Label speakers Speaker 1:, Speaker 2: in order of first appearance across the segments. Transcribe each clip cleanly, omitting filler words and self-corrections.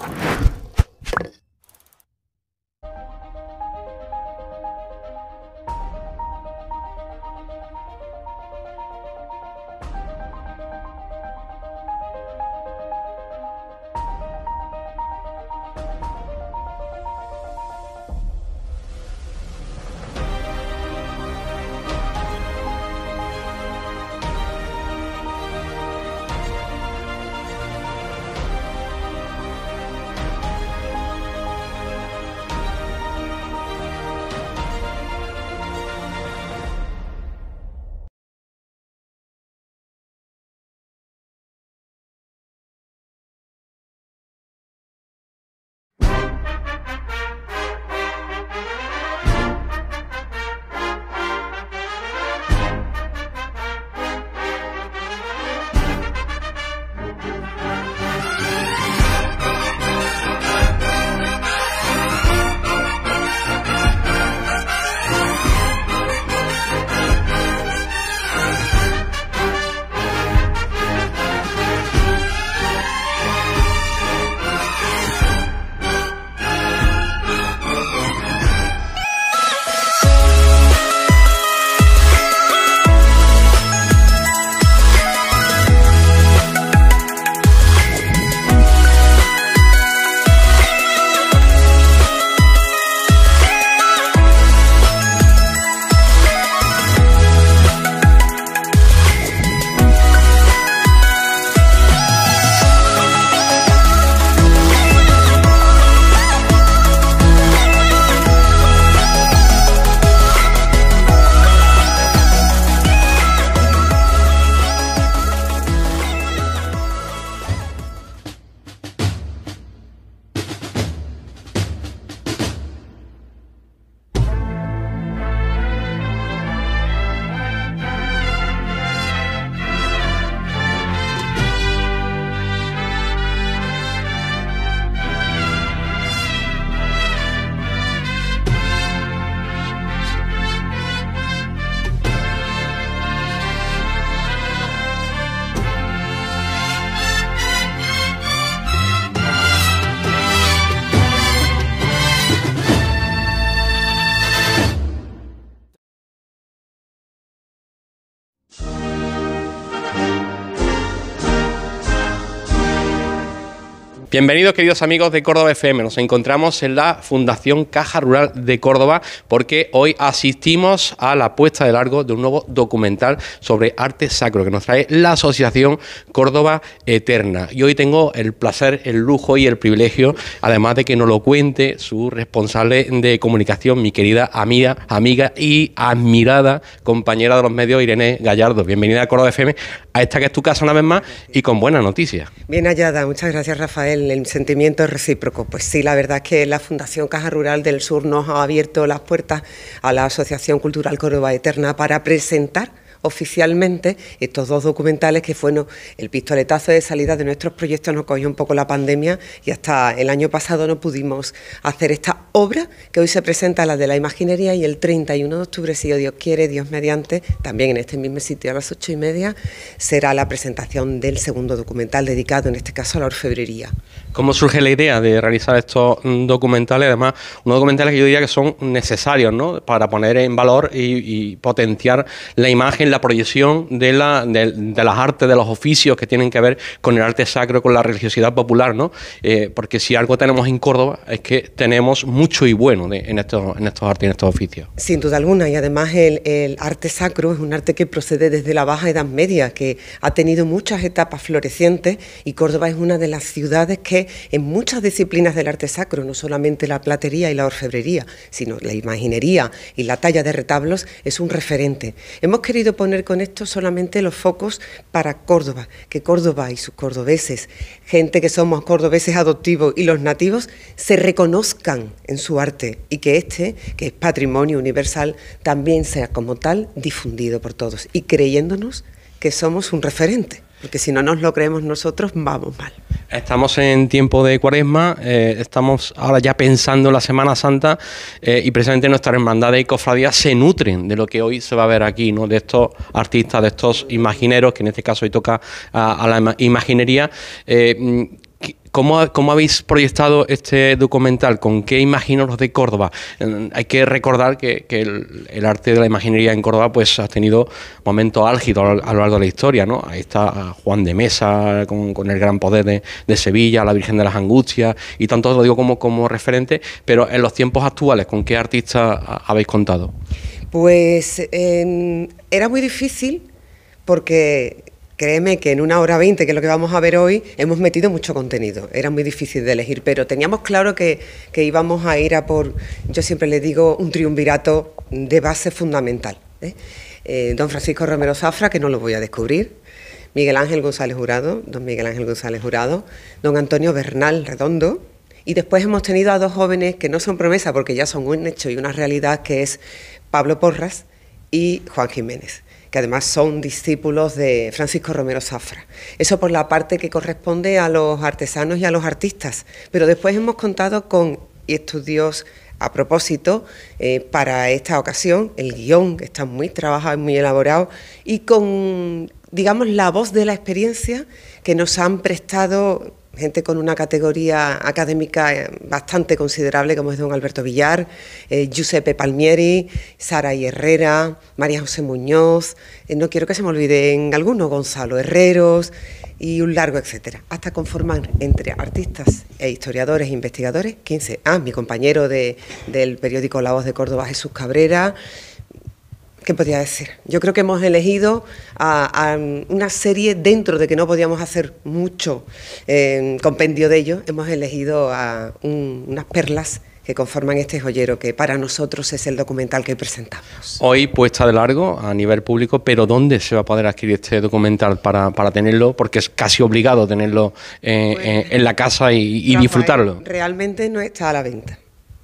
Speaker 1: Bienvenidos, queridos amigos de Córdoba FM. Nos encontramos en la Fundación Caja Rural de Córdoba porque hoy asistimos a la puesta de largo de un nuevo documental sobre arte sacro que nos trae la Asociación Córdoba Eterna. Y hoy tengo el placer, el lujo y el privilegio, además de que nos lo cuente su responsable de comunicación, mi querida amiga y admirada compañera de los medios, Irene Gallardo. Bienvenida a Córdoba FM, a esta que es tu casa una vez más y con buenas noticias.
Speaker 2: Bien hallada, muchas gracias, Rafael. El sentimiento es recíproco. Pues sí, la verdad es que la Fundación Caja Rural del Sur nos ha abierto las puertas a la Asociación Cultural Córdoba Eterna para presentar oficialmente estos dos documentales que fueron el pistoletazo de salida de nuestros proyectos. Nos cogió un poco la pandemia y hasta el año pasado no pudimos hacer esta obra que hoy se presenta, la de la imaginería, y el 31 de octubre, si Dios quiere, Dios mediante, también en este mismo sitio a las 8:30, será la presentación del segundo documental dedicado en este caso a la orfebrería.
Speaker 1: ¿Cómo surge la idea de realizar estos documentales? Además, unos documentales que yo diría que son necesarios, ¿no?, para poner en valor y potenciar la imagen, la proyección de las artes, de los oficios que tienen que ver con el arte sacro, con la religiosidad popular, ¿no? Porque si algo tenemos en Córdoba es que tenemos mucho y bueno en estos artes y en estos oficios.
Speaker 2: Sin duda alguna, y además el arte sacro es un arte que procede desde la Baja Edad Media, que ha tenido muchas etapas florecientes, y Córdoba es una de las ciudades que en muchas disciplinas del arte sacro, no solamente la platería y la orfebrería, sino la imaginería y la talla de retablos, es un referente. Hemos querido poner con esto solamente los focos para Córdoba, que Córdoba y sus cordobeses, gente que somos cordobeses adoptivos y los nativos, se reconozcan en su arte y que que es patrimonio universal, también sea como tal difundido por todos y creyéndonos que somos un referente, porque si no nos lo creemos nosotros vamos mal.
Speaker 1: Estamos en tiempo de Cuaresma, estamos ahora ya pensando en la Semana Santa y precisamente nuestras hermandades y cofradías se nutren de lo que hoy se va a ver aquí, ¿no?, de estos artistas, de estos imagineros, que en este caso hoy toca a la imaginería. ¿Cómo habéis proyectado este documental? ¿Con qué imaginaros de Córdoba? Hay que recordar que el arte de la imaginería en Córdoba pues ha tenido momentos álgidos a lo largo de la historia, ¿no? Ahí está Juan de Mesa con el gran poder de Sevilla, la Virgen de las Angustias y tanto lo digo como referente, pero en los tiempos actuales, ¿con qué artistas habéis contado?
Speaker 2: Pues era muy difícil porque créeme que en 1 hora 20, que es lo que vamos a ver hoy, hemos metido mucho contenido. Era muy difícil de elegir, pero teníamos claro que íbamos a ir a por, yo siempre le digo, un triunvirato de base fundamental. Don Francisco Romero Zafra, que no lo voy a descubrir, Miguel Ángel González Jurado, don Miguel Ángel González Jurado, don Antonio Bernal Redondo, y después hemos tenido a 2 jóvenes que no son promesa porque ya son un hecho y una realidad, que es Pablo Porras y Juan Jiménez, que además son discípulos de Francisco Romero Zafra. Eso por la parte que corresponde a los artesanos y a los artistas, pero después hemos contado con estudios a propósito para esta ocasión, el guión, que está muy trabajado y muy elaborado, y con, digamos, la voz de la experiencia que nos han prestado gente con una categoría académica bastante considerable, como es don Alberto Villar, Giuseppe Palmieri, Sara y Herrera, María José Muñoz, no quiero que se me olviden algunos, Gonzalo Herreros y un largo etcétera, hasta conformar entre artistas e historiadores e investigadores 15. Mi compañero del periódico La Voz de Córdoba, Jesús Cabrera. ¿Qué podría decir? Yo creo que hemos elegido a una serie, dentro de que no podíamos hacer mucho compendio de ello, hemos elegido a unas perlas que conforman este joyero, que para nosotros es el documental que presentamos.
Speaker 1: Hoy puesta de largo a nivel público, pero ¿dónde se va a poder adquirir este documental para tenerlo? Porque es casi obligado tenerlo en la casa y
Speaker 2: Rafael,
Speaker 1: disfrutarlo.
Speaker 2: Realmente no está a la venta.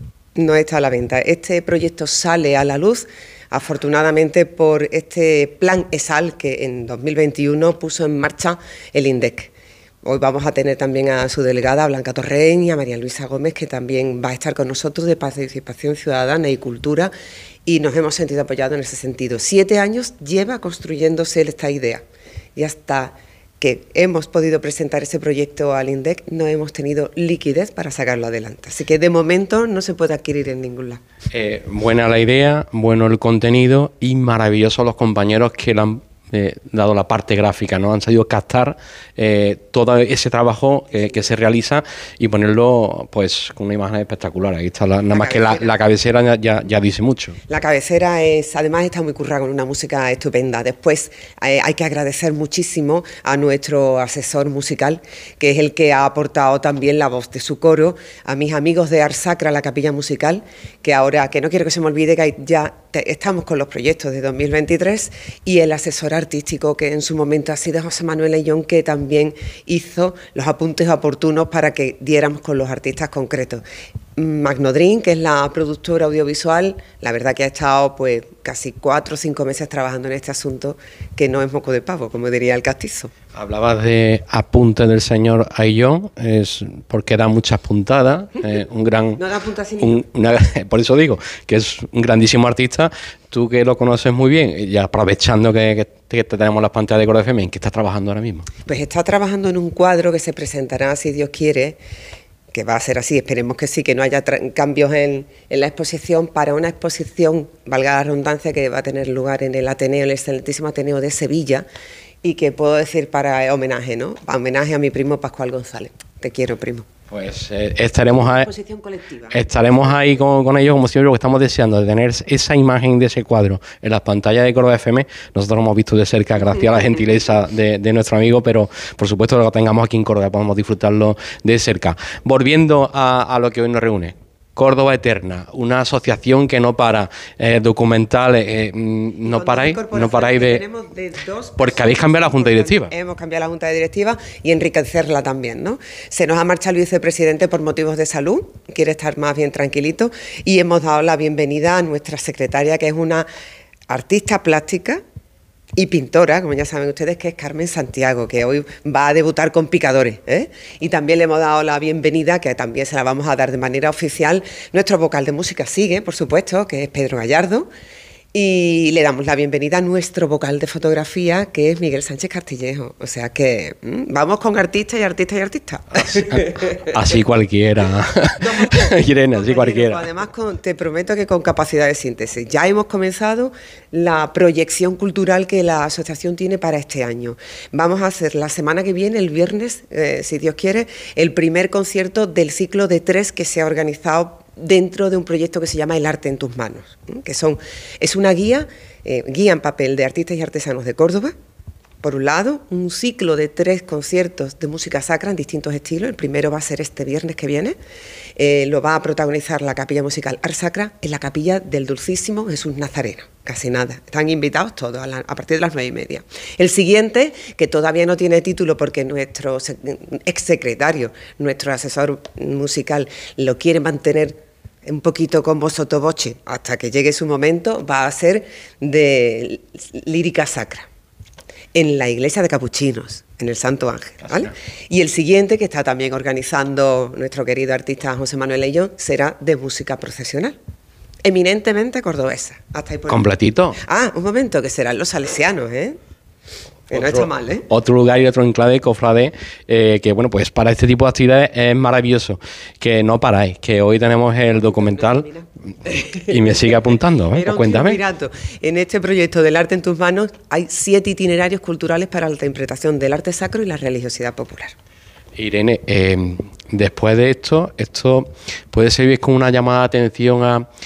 Speaker 2: No está a la venta. Este proyecto sale a la luz, afortunadamente, por este plan ESAL que en 2021 puso en marcha el INDEC. Hoy vamos a tener también a su delegada, Blanca Torrén, y a María Luisa Gómez, que también va a estar con nosotros, de Participación Ciudadana y Cultura, y nos hemos sentido apoyados en ese sentido. 7 años lleva construyéndose esta idea, y hasta que hemos podido presentar ese proyecto al INDEC, no hemos tenido liquidez para sacarlo adelante. Así que de momento no se puede adquirir en ningún lado.
Speaker 1: Buena la idea, bueno el contenido y maravillosos los compañeros que le han dado la parte gráfica, ¿no? Han sabido captar todo ese trabajo que se realiza y ponerlo pues con una imagen espectacular. Ahí está, nada más que la cabecera ya dice mucho.
Speaker 2: La cabecera además está muy currada, con una música estupenda. Después hay que agradecer muchísimo a nuestro asesor musical, que es el que ha aportado también la voz de su coro, a mis amigos de Art Sacra, la capilla musical, que ahora, que no quiero que se me olvide que ya estamos con los proyectos de 2023, y el asesor artístico, que en su momento ha sido José Manuel Ayllón, que también hizo los apuntes oportunos para que diéramos con los artistas concretos. Magnodream, que es la productora audiovisual, la verdad que ha estado pues casi 4 o 5 meses trabajando en este asunto, que no es moco de pavo, como diría el castizo.
Speaker 1: Hablabas de apuntes del señor Ayllón, es porque da muchas puntadas, un gran...
Speaker 2: No da puntas sin
Speaker 1: por eso digo, que es un grandísimo artista. Tú que lo conoces muy bien, y aprovechando que tenemos las pantallas de Córdoba FM, ¿en qué estás trabajando ahora mismo?
Speaker 2: Pues está trabajando en un cuadro que se presentará, si Dios quiere, que va a ser así, esperemos que sí, que no haya cambios en la exposición, para una exposición, valga la redundancia, que va a tener lugar en el Ateneo, el excelentísimo Ateneo de Sevilla, y que puedo decir para homenaje, ¿no? Para homenaje a mi primo Pascual González. Te quiero, primo.
Speaker 1: Pues estaremos ahí con ellos, como siempre, porque estamos deseando de tener esa imagen de ese cuadro en las pantallas de Córdoba FM. Nosotros lo hemos visto de cerca gracias a la gentileza de nuestro amigo, pero por supuesto lo tengamos aquí en Córdoba, podemos disfrutarlo de cerca. Volviendo a lo que hoy nos reúne. Córdoba Eterna, una asociación que no para, documentales, no paráis de porque habéis cambiado la junta directiva.
Speaker 2: Hemos cambiado la junta directiva y enriquecerla también, ¿no? Se nos ha marchado el vicepresidente por motivos de salud, quiere estar más bien tranquilito, y hemos dado la bienvenida a nuestra secretaria, que es una artista plástica y pintora, como ya saben ustedes, que es Carmen Santiago, que hoy va a debutar con Picadores, ¿eh? Y también le hemos dado la bienvenida, que también se la vamos a dar de manera oficial. Nuestro vocal de música sigue, por supuesto, que es Pedro Gallardo, Y le damos la bienvenida a nuestro vocal de fotografía, que es Miguel Sánchez Castillejo. O sea que vamos con artistas y artistas y artistas.
Speaker 1: Así cualquiera. Irene, así cualquiera.
Speaker 2: Además, te prometo que con capacidad de síntesis. Ya hemos comenzado la proyección cultural que la asociación tiene para este año. Vamos a hacer la semana que viene, el viernes, si Dios quiere, el primer concierto del ciclo de 3 que se ha organizado dentro de un proyecto que se llama El Arte en tus manos, que es una guía en papel de artistas y artesanos de Córdoba. Por un lado, un ciclo de 3 conciertos de música sacra en distintos estilos. El primero va a ser este viernes que viene. Lo va a protagonizar la Capilla Musical Ars Sacra en la capilla del Dulcísimo Jesús Nazareno. Casi nada. Están invitados todos a partir de las 9:30. El siguiente, que todavía no tiene título porque nuestro exsecretario, nuestro asesor musical, lo quiere mantener un poquito como sotoboche hasta que llegue su momento, va a ser de lírica sacra en la iglesia de Capuchinos, en el Santo Ángel, ¿vale? Y el siguiente, que está también organizando nuestro querido artista José Manuel Leillón, será de música procesional, eminentemente cordobesa. Hasta ahí
Speaker 1: ¿Completito?
Speaker 2: Un momento, que serán los salesianos, Que no está mal,
Speaker 1: Otro lugar y otro enclave, cofrade, que bueno, pues para este tipo de actividades es maravilloso. Que no paráis, que hoy tenemos el documental y me sigue apuntando, pues cuéntame.
Speaker 2: En este proyecto del Arte en tus manos hay 7 itinerarios culturales para la interpretación del arte sacro y la religiosidad popular.
Speaker 1: Irene, después de esto puede servir como una llamada de atención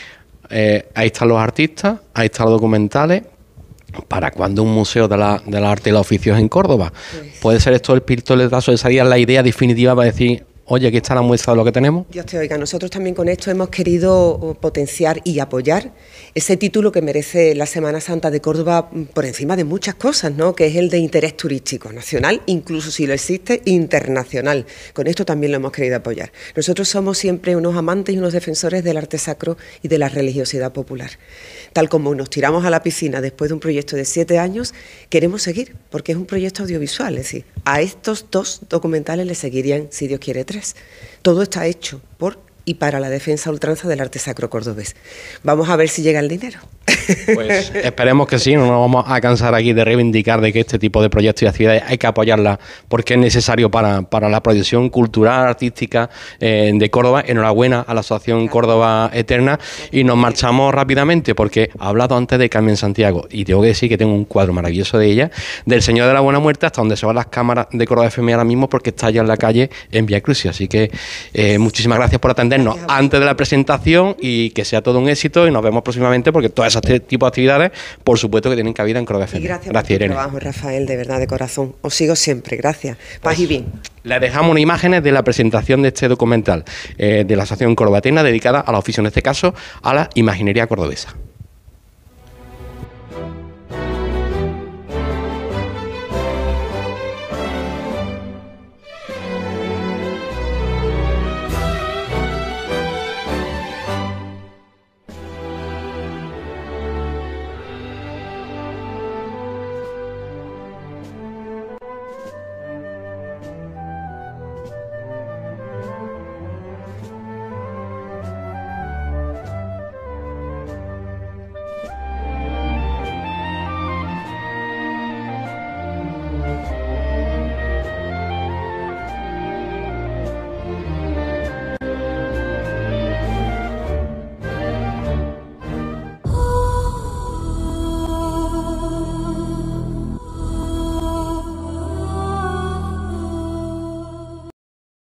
Speaker 1: ahí están los artistas, ahí están los documentales. ¿Para cuándo un museo de la arte y los oficios en Córdoba? ¿Puede ser esto el pistoletazo de salida, la idea definitiva para decir, oye, aquí está la muestra de lo que tenemos?
Speaker 2: Dios te oiga, nosotros también con esto hemos querido potenciar y apoyar ese título que merece la Semana Santa de Córdoba por encima de muchas cosas, ¿no? Que es el de interés turístico nacional, incluso si lo existe, internacional. Con esto también lo hemos querido apoyar. Nosotros somos siempre unos amantes y unos defensores del arte sacro y de la religiosidad popular. Tal como nos tiramos a la piscina después de un proyecto de 7 años, queremos seguir, porque es un proyecto audiovisual, es decir, a estos 2 documentales le seguirían, si Dios quiere, 3. Todo está hecho por y para la defensa a ultranza del arte sacro cordobés. Vamos a ver si llega el dinero.
Speaker 1: Pues esperemos que sí, no nos vamos a cansar aquí de reivindicar de que este tipo de proyectos y actividades hay que apoyarlas porque es necesario para la proyección cultural, artística de Córdoba. Enhorabuena a la Asociación Córdoba Eterna y nos marchamos rápidamente porque he hablado antes de Carmen Santiago y tengo que decir que tengo un cuadro maravilloso de ella, del Señor de la Buena Muerte, hasta donde se van las cámaras de Córdoba FM ahora mismo porque está allá en la calle en Vía Crucis. Así que muchísimas gracias por atendernos antes de la presentación y que sea todo un éxito y nos vemos próximamente porque todas esas tipo de actividades, por supuesto que tienen cabida en Córdoba FM.
Speaker 2: Gracias por tu
Speaker 1: Irene.
Speaker 2: trabajo, Rafael, de verdad, de corazón. Os sigo siempre, gracias. Paz y bien.
Speaker 1: Les dejamos unas imágenes de la presentación de este documental de la Asociación Córdoba Eterna dedicada a la oficio, en este caso, a la imaginería cordobesa.